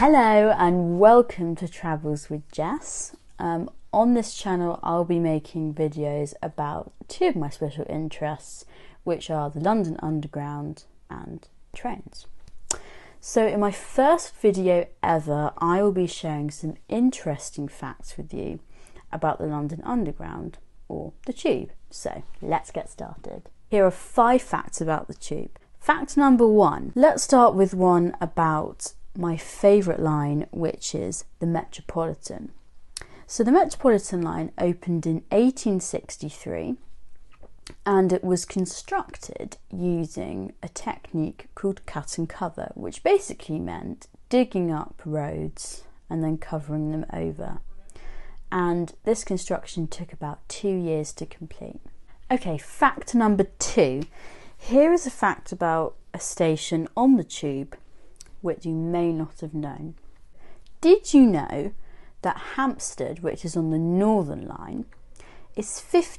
Hello and welcome to Travels with Jess. On this channel I'll be making videos about two of my special interests, which are the London Underground and trains. So in my first video ever, I will be sharing some interesting facts with you about the London Underground, or the Tube. So let's get started. Here are 5 facts about the Tube. Fact number 1. Let's start with one about my favourite line, which is the Metropolitan. So the Metropolitan line opened in 1863 and it was constructed using a technique called cut and cover, which basically meant digging up roads and then covering them over. And this construction took about 2 years to complete. Okay, fact number 2. Here is a fact about a station on the Tube which you may not have known. Did you know that Hampstead, which is on the Northern Line, is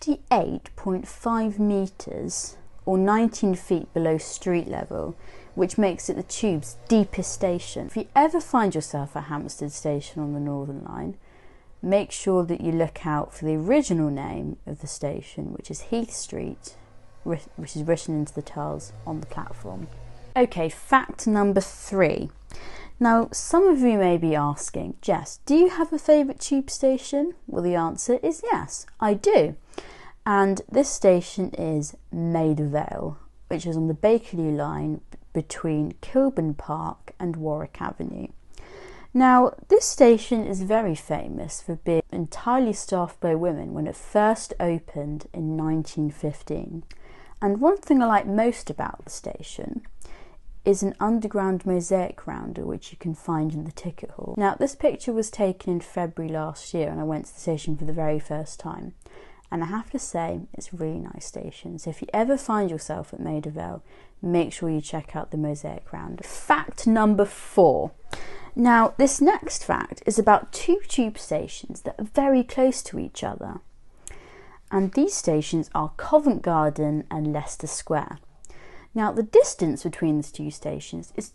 58.5 metres or 19 feet below street level, which makes it the Tube's deepest station? If you ever find yourself at Hampstead Station on the Northern Line, make sure that you look out for the original name of the station, which is Heath Street, which is written into the tiles on the platform. Okay, fact number 3. Now, some of you may be asking, Jess, do you have a favourite Tube station? Well, the answer is yes, I do. And this station is Maida Vale, which is on the Bakerloo line between Kilburn Park and Warwick Avenue. Now, this station is very famous for being entirely staffed by women when it first opened in 1915. And one thing I like most about the station is an underground mosaic rounder which you can find in the ticket hall. Now, this picture was taken in February last year and I went to the station for the very first time, and I have to say it's a really nice station. So if you ever find yourself at Maida Vale, make sure you check out the mosaic rounder. Fact number 4. Now, this next fact is about 2 Tube stations that are very close to each other, and these stations are Covent Garden and Leicester Square. Now, the distance between the 2 stations is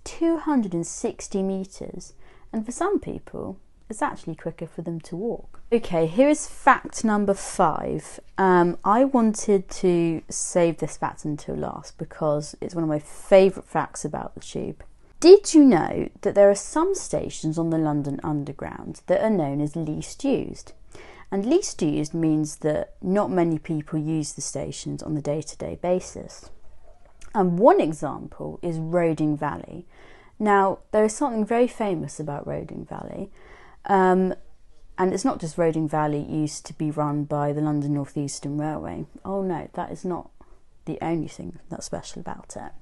260 metres, and for some people, it's actually quicker for them to walk. Okay, here is fact number 5. I wanted to save this fact until last because it's one of my favourite facts about the Tube. Did you know that there are some stations on the London Underground that are known as least used? And least used means that not many people use the stations on a day-to-day basis. And one example is Roding Valley. Now, there is something very famous about Roding Valley, and it's not just Roding Valley used to be run by the London North Eastern Railway. Oh no, that is not the only thing that's special about it.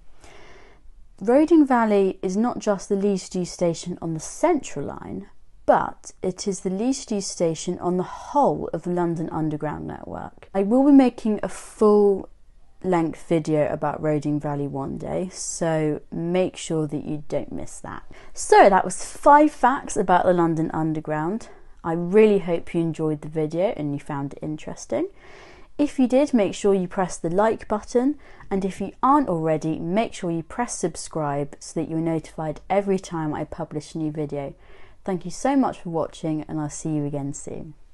Roding Valley is not just the least used station on the Central Line, but it is the least used station on the whole of the London Underground network. I will be making a full length video about Roding Valley one day, so make sure that you don't miss that. So that was 5 facts about the London Underground. I really hope you enjoyed the video and you found it interesting. If you did, make sure you press the like button, and if you aren't already, make sure you press subscribe so that you're notified every time I publish a new video. Thank you so much for watching, and I'll see you again soon.